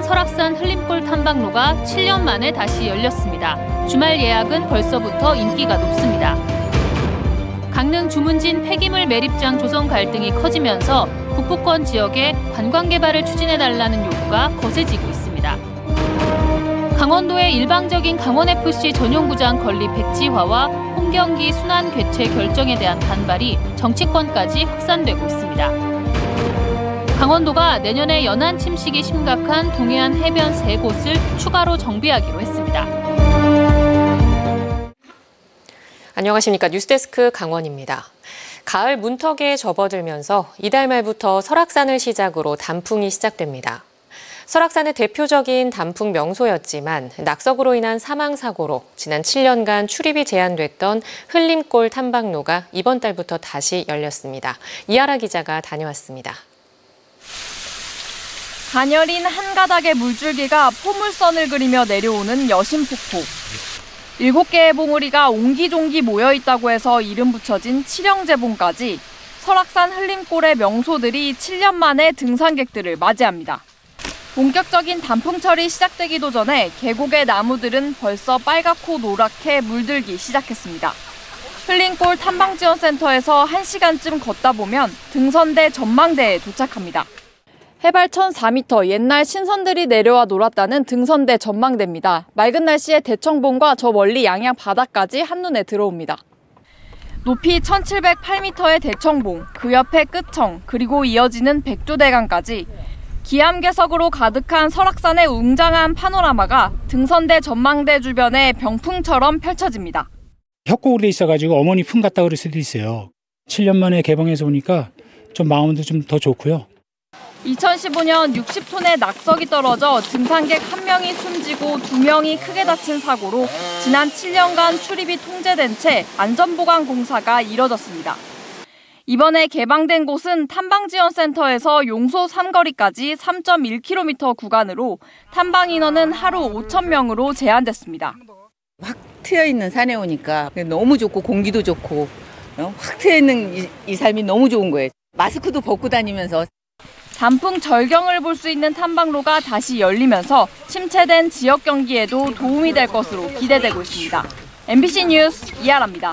설악산 흘림골 탐방로가 7년 만에 다시 열렸습니다. 주말 예약은 벌써부터 인기가 높습니다. 강릉 주문진 폐기물 매립장 조성 갈등이 커지면서 북부권 지역에 관광 개발을 추진해달라는 요구가 거세지고 있습니다. 강원도의 일방적인 강원FC 전용구장 건립 백지화와 홈경기 순환 개최 결정에 대한 반발이 정치권까지 확산되고 있습니다. 강원도가 내년에 연안 침식이 심각한 동해안 해변 3곳을 추가로 정비하기로 했습니다. 안녕하십니까. 뉴스데스크 강원입니다. 가을 문턱에 접어들면서 이달 말부터 설악산을 시작으로 단풍이 시작됩니다. 설악산의 대표적인 단풍 명소였지만 낙석으로 인한 사망사고로 지난 7년간 출입이 제한됐던 흘림골 탐방로가 이번 달부터 다시 열렸습니다. 이하라 기자가 다녀왔습니다. 가녀린 한 가닥의 물줄기가 포물선을 그리며 내려오는 여신폭포. 7개의 봉우리가 옹기종기 모여있다고 해서 이름 붙여진 칠형제봉까지 설악산 흘림골의 명소들이 7년 만에 등산객들을 맞이합니다. 본격적인 단풍철이 시작되기도 전에 계곡의 나무들은 벌써 빨갛고 노랗게 물들기 시작했습니다. 흘림골 탐방지원센터에서 1시간쯤 걷다 보면 등선대 전망대에 도착합니다. 해발 1,004m 옛날 신선들이 내려와 놀았다는 등선대 전망대입니다. 맑은 날씨에 대청봉과 저 멀리 양양 바다까지 한눈에 들어옵니다. 높이 1,708m의 대청봉, 그 옆에 끝청, 그리고 이어지는 백두대간까지 기암괴석으로 가득한 설악산의 웅장한 파노라마가 등선대 전망대 주변에 병풍처럼 펼쳐집니다. 협곡으로 있어가지고 어머니 품 같다 그럴 수도 있어요. 7년 만에 개방해서 오니까 좀 마음도 좀 더 좋고요. 2015년 60톤의 낙석이 떨어져 등산객 1명이 숨지고 2명이 크게 다친 사고로 지난 7년간 출입이 통제된 채 안전보강 공사가 이뤄졌습니다. 이번에 개방된 곳은 탐방지원센터에서 용소 삼거리까지 3.1km 구간으로 탐방 인원은 하루 5,000명으로 제한됐습니다. 확 트여있는 산에 오니까 너무 좋고 공기도 좋고 확 트여있는 이 삶이 너무 좋은 거예요. 마스크도 벗고 다니면서. 단풍 절경을 볼 수 있는 탐방로가 다시 열리면서 침체된 지역 경기에도 도움이 될 것으로 기대되고 있습니다. MBC 뉴스 이하라입니다.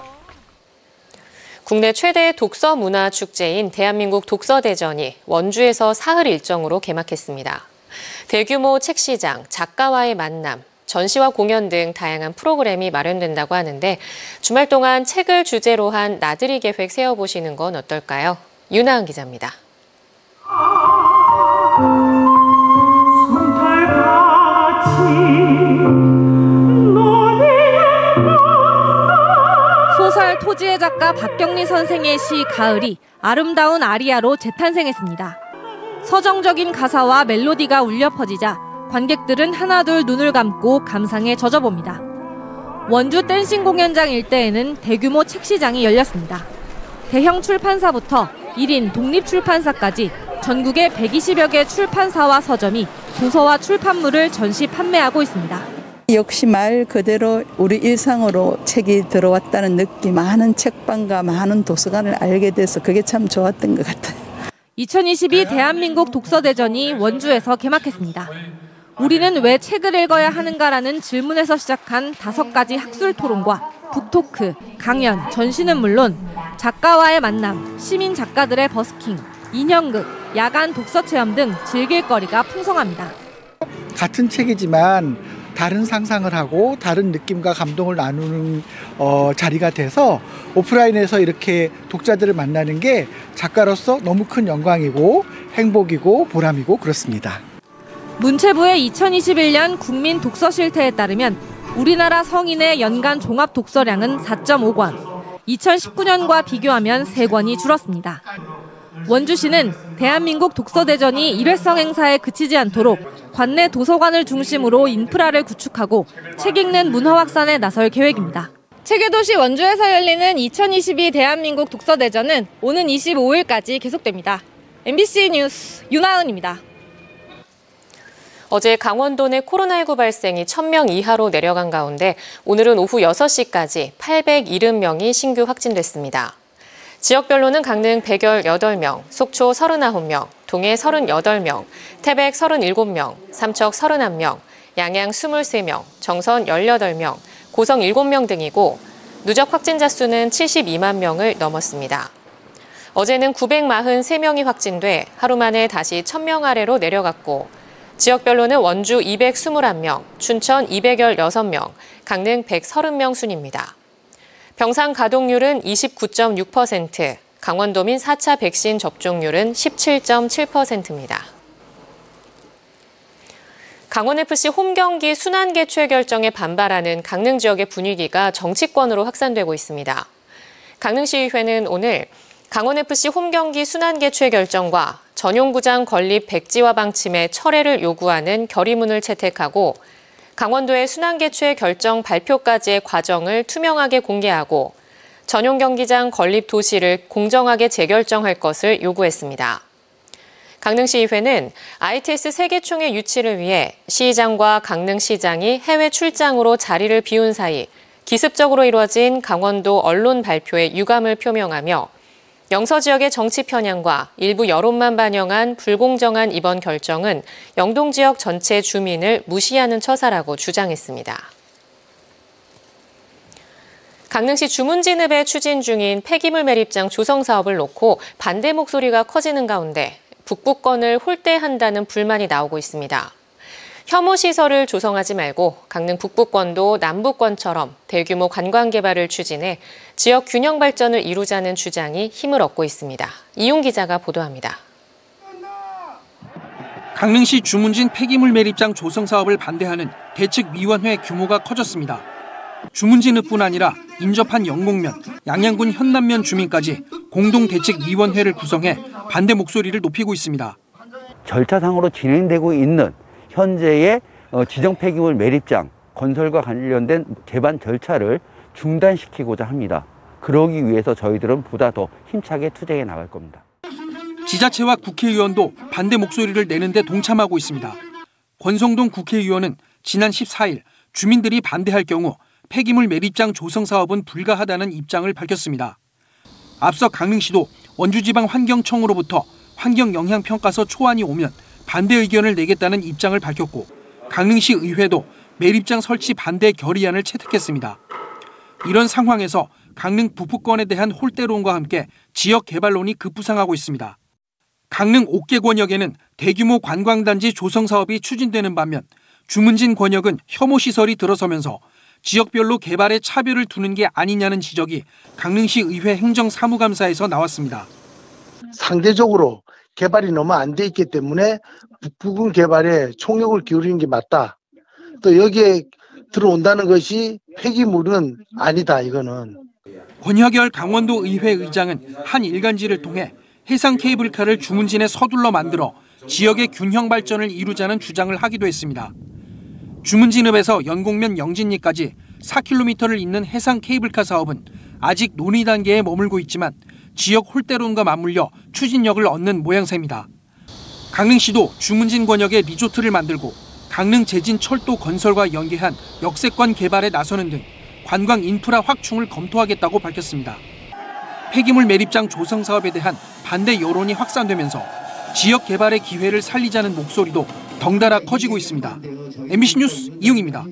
국내 최대 독서 문화 축제인 대한민국 독서대전이 원주에서 사흘 일정으로 개막했습니다. 대규모 책시장, 작가와의 만남, 전시와 공연 등 다양한 프로그램이 마련된다고 하는데 주말 동안 책을 주제로 한 나들이 계획 세워보시는 건 어떨까요? 윤하은 기자입니다. 소설 토지의 작가 박경리 선생의 시 가을이 아름다운 아리아로 재탄생했습니다. 서정적인 가사와 멜로디가 울려 퍼지자 관객들은 하나둘 눈을 감고 감상에 젖어봅니다. 원주 댄싱 공연장 일대에는 대규모 책시장이 열렸습니다. 대형 출판사부터 1인 독립출판사까지 전국의 120여 개 출판사와 서점이 도서와 출판물을 전시 판매하고 있습니다. 역시 말 그대로 우리 일상으로 책이 들어왔다는 느낌, 많은 책방과 많은 도서관을 알게 돼서 그게 참 좋았던 것 같아요. 2022 대한민국 독서대전이 원주에서 개막했습니다. 우리는 왜 책을 읽어야 하는가라는 질문에서 시작한 5가지 학술 토론과 북토크, 강연, 전시는 물론 작가와의 만남, 시민 작가들의 버스킹, 인형극, 야간 독서 체험 등 즐길 거리가 풍성합니다. 같은 책이지만 다른 상상을 하고 다른 느낌과 감동을 나누는 자리가 돼서 오프라인에서 이렇게 독자들을 만나는 게 작가로서 너무 큰 영광이고 행복이고 보람이고 그렇습니다. 문체부의 2021년 국민 독서 실태에 따르면 우리나라 성인의 연간 종합 독서량은 4.5권, 2019년과 비교하면 3권이 줄었습니다. 원주시는 대한민국 독서대전이 일회성 행사에 그치지 않도록 관내 도서관을 중심으로 인프라를 구축하고 책 읽는 문화 확산에 나설 계획입니다. 책의 도시 원주에서 열리는 2022 대한민국 독서대전은 오는 25일까지 계속됩니다. MBC 뉴스 윤하은입니다. 어제 강원도 내 코로나19 발생이 1,000명 이하로 내려간 가운데 오늘은 오후 6시까지 870명이 신규 확진됐습니다. 지역별로는 강릉 118명, 속초 39명, 동해 38명, 태백 37명, 삼척 31명, 양양 23명, 정선 18명, 고성 7명 등이고 누적 확진자 수는 72만 명을 넘었습니다. 어제는 943명이 확진돼 하루 만에 다시 1000명 아래로 내려갔고 지역별로는 원주 221명, 춘천 216명, 강릉 130명 순입니다. 병상 가동률은 29.6%, 강원도민 4차 백신 접종률은 17.7%입니다. 강원FC 홈경기 순환 개최 결정에 반발하는 강릉 지역의 분위기가 정치권으로 확산되고 있습니다. 강릉시의회는 오늘 강원FC 홈경기 순환 개최 결정과 전용구장 건립 백지화 방침의 철회를 요구하는 결의문을 채택하고 강원도의 순환 개최 결정 발표까지의 과정을 투명하게 공개하고 전용 경기장 건립 도시를 공정하게 재결정할 것을 요구했습니다. 강릉시의회는 ITS 세계총회 유치를 위해 시의장과 강릉시장이 해외 출장으로 자리를 비운 사이 기습적으로 이루어진 강원도 언론 발표에 유감을 표명하며 영서 지역의 정치 편향과 일부 여론만 반영한 불공정한 이번 결정은 영동 지역 전체 주민을 무시하는 처사라고 주장했습니다. 강릉시 주문진읍에 추진 중인 폐기물 매립장 조성 사업을 놓고 반대 목소리가 커지는 가운데 북부권을 홀대한다는 불만이 나오고 있습니다. 혐오시설을 조성하지 말고 강릉 북부권도 남부권처럼 대규모 관광 개발을 추진해 지역 균형 발전을 이루자는 주장이 힘을 얻고 있습니다. 이용 기자가 보도합니다. 강릉시 주문진 폐기물 매립장 조성 사업을 반대하는 대책위원회 규모가 커졌습니다. 주문진읍뿐 아니라 인접한 영곡면, 양양군 현남면 주민까지 공동대책위원회를 구성해 반대 목소리를 높이고 있습니다. 절차상으로 진행되고 있는 현재의 지정 폐기물 매립장 건설과 관련된 제반 절차를 중단시키고자 합니다. 그러기 위해서 저희들은 보다 더 힘차게 투쟁해 나갈 겁니다. 지자체와 국회의원도 반대 목소리를 내는데 동참하고 있습니다. 권성동 국회의원은 지난 14일 주민들이 반대할 경우 폐기물 매립장 조성 사업은 불가하다는 입장을 밝혔습니다. 앞서 강릉시도 원주지방환경청으로부터 환경영향평가서 초안이 오면 반대 의견을 내겠다는 입장을 밝혔고 강릉시 의회도 매립장 설치 반대 결의안을 채택했습니다. 이런 상황에서 강릉 북부권에 대한 홀대론과 함께 지역 개발론이 급부상하고 있습니다. 강릉 옥계 권역에는 대규모 관광단지 조성 사업이 추진되는 반면 주문진 권역은 혐오시설이 들어서면서 지역별로 개발에 차별을 두는 게 아니냐는 지적이 강릉시 의회 행정사무감사에서 나왔습니다. 상대적으로 개발이 너무 안 돼 있기 때문에 북부군 개발에 총력을 기울이는 게 맞다. 또 여기에 들어온다는 것이 폐기물은 아니다, 이거는. 권혁열 강원도 의회 의장은 한 일간지를 통해 해상 케이블카를 주문진에 서둘러 만들어 지역의 균형 발전을 이루자는 주장을 하기도 했습니다. 주문진읍에서 연곡면 영진리까지 4km를 잇는 해상 케이블카 사업은 아직 논의 단계에 머물고 있지만 지역 홀대론과 맞물려 추진력을 얻는 모양새입니다. 강릉시도 주문진 권역에 리조트를 만들고 강릉 제진 철도 건설과 연계한 역세권 개발에 나서는 등 관광 인프라 확충을 검토하겠다고 밝혔습니다. 폐기물 매립장 조성 사업에 대한 반대 여론이 확산되면서 지역 개발의 기회를 살리자는 목소리도 덩달아 커지고 있습니다. MBC 뉴스 이용입니다.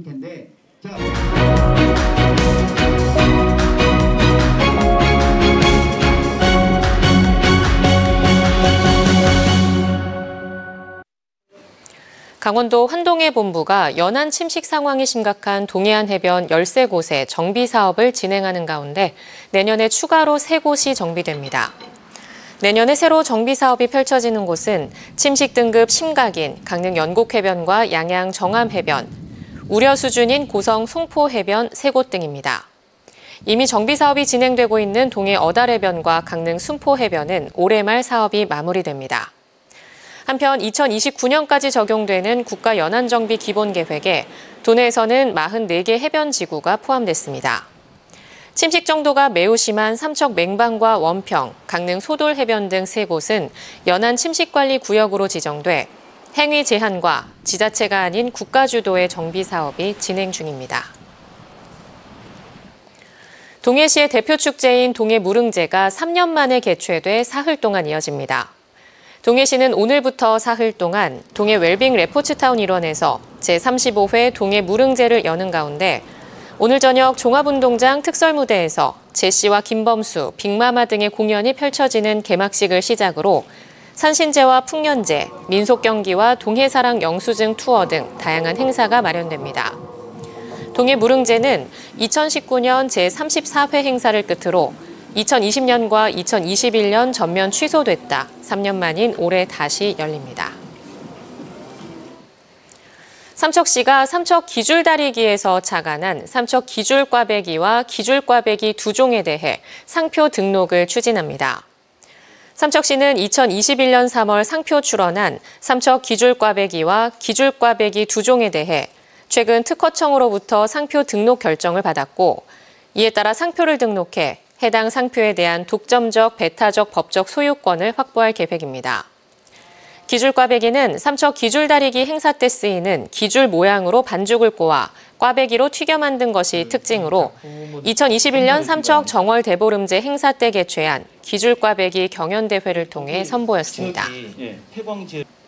강원도 환동해 본부가 연안 침식 상황이 심각한 동해안 해변 13곳에 정비 사업을 진행하는 가운데 내년에 추가로 3곳이 정비됩니다. 내년에 새로 정비 사업이 펼쳐지는 곳은 침식 등급 심각인 강릉 연곡해변과 양양 정암해변, 우려 수준인 고성 송포해변 3곳 등입니다. 이미 정비 사업이 진행되고 있는 동해 어달해변과 강릉 순포해변은 올해 말 사업이 마무리됩니다. 한편 2029년까지 적용되는 국가연안정비 기본계획에 도내에서는 44개 해변지구가 포함됐습니다. 침식 정도가 매우 심한 삼척 맹방과 원평, 강릉 소돌해변 등 3곳은 연안 침식관리구역으로 지정돼 행위 제한과 지자체가 아닌 국가 주도의 정비 사업이 진행 중입니다. 동해시의 대표 축제인 동해무릉제가 3년 만에 개최돼 사흘 동안 이어집니다. 동해시는 오늘부터 사흘 동안 동해 웰빙 레포츠타운 일원에서 제35회 동해 무릉제를 여는 가운데 오늘 저녁 종합운동장 특설무대에서 제시와 김범수, 빅마마 등의 공연이 펼쳐지는 개막식을 시작으로 산신제와 풍년제, 민속경기와 동해사랑 영수증 투어 등 다양한 행사가 마련됩니다. 동해 무릉제는 2019년 제34회 행사를 끝으로 2020년과 2021년 전면 취소됐다 3년 만인 올해 다시 열립니다. 삼척시가 삼척 기줄다리기에서 착안한 삼척 기줄꽈배기와 기줄꽈배기 2종에 대해 상표 등록을 추진합니다. 삼척시는 2021년 3월 상표 출원한 삼척 기줄꽈배기와 기줄꽈배기 2종에 대해 최근 특허청으로부터 상표 등록 결정을 받았고 이에 따라 상표를 등록해 해당 상표에 대한 독점적, 배타적 법적 소유권을 확보할 계획입니다. 기줄꽈배기는 삼척 기줄다리기 행사 때 쓰이는 기줄 모양으로 반죽을 꼬아 꽈배기로 튀겨 만든 것이 특징으로 2021년 삼척 정월 대보름제 행사 때 개최한 기줄꽈배기 경연대회를 통해 선보였습니다.